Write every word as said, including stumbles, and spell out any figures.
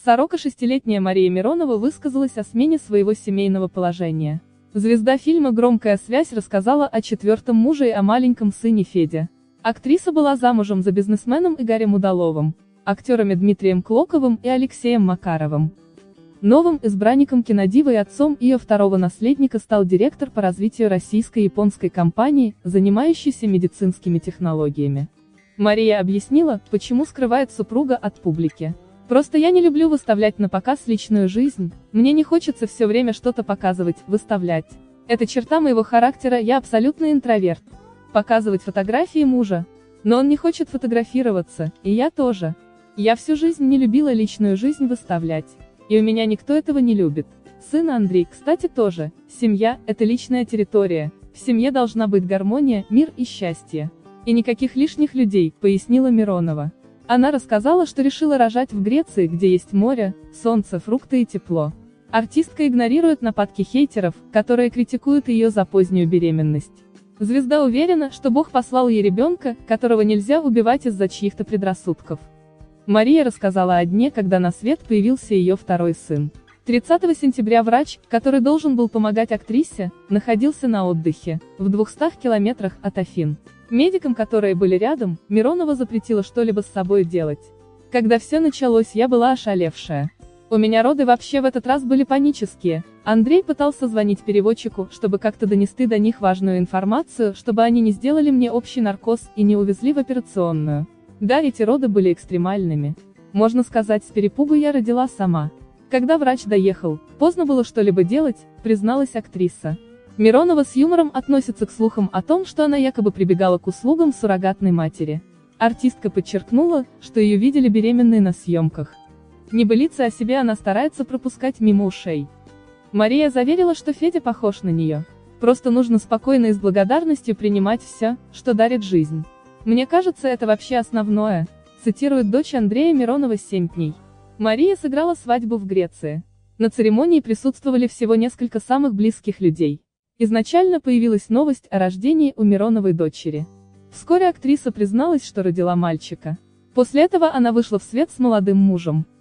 сорок шестилетняя Мария Миронова высказалась о смене своего семейного положения. Звезда фильма «Громкая связь» рассказала о четвертом муже и о маленьком сыне Феде. Актриса была замужем за бизнесменом Игорем Удаловым, актерами Дмитрием Клоковым и Алексеем Макаровым. Новым избранником кинодивы и отцом ее второго наследника стал директор по развитию российско-японской компании, занимающейся медицинскими технологиями. Мария объяснила, почему скрывает супруга от публики. «Просто я не люблю выставлять на показ личную жизнь, мне не хочется все время что-то показывать, выставлять. Это черта моего характера, я абсолютный интроверт. Показывать фотографии мужа. Но он не хочет фотографироваться, и я тоже. Я всю жизнь не любила личную жизнь выставлять. И у меня никто этого не любит. Сын Андрей, кстати, тоже. Семья – это личная территория, в семье должна быть гармония, мир и счастье. И никаких лишних людей», – пояснила Миронова. Она рассказала, что решила рожать в Греции, где есть море, солнце, фрукты и тепло. Артистка игнорирует нападки хейтеров, которые критикуют ее за позднюю беременность. Звезда уверена, что Бог послал ей ребенка, которого нельзя убивать из-за чьих-то предрассудков. Мария рассказала о дне, когда на свет появился ее второй сын. тридцатого сентября врач, который должен был помогать актрисе, находился на отдыхе, в двухстах километрах от Афин. Медикам, которые были рядом, Миронова запретила что-либо с собой делать. «Когда все началось, я была ошалевшая. У меня роды вообще в этот раз были панические. Андрей пытался звонить переводчику, чтобы как-то донести до них важную информацию, чтобы они не сделали мне общий наркоз и не увезли в операционную. Да, эти роды были экстремальными. Можно сказать, с перепугу я родила сама. Когда врач доехал, поздно было что-либо делать», призналась актриса. Миронова с юмором относится к слухам о том, что она якобы прибегала к услугам суррогатной матери. Артистка подчеркнула, что ее видели беременной на съемках. Небылицы о себе она старается пропускать мимо ушей. Мария заверила, что Федя похож на нее. «Просто нужно спокойно и с благодарностью принимать все, что дарит жизнь. Мне кажется, это вообще основное», цитирует дочь Андрея Миронова «семь дней». Мария сыграла свадьбу в Греции. На церемонии присутствовали всего несколько самых близких людей. Изначально появилась новость о рождении у Мироновой дочери. Вскоре актриса призналась, что родила мальчика. После этого она вышла в свет с молодым мужем.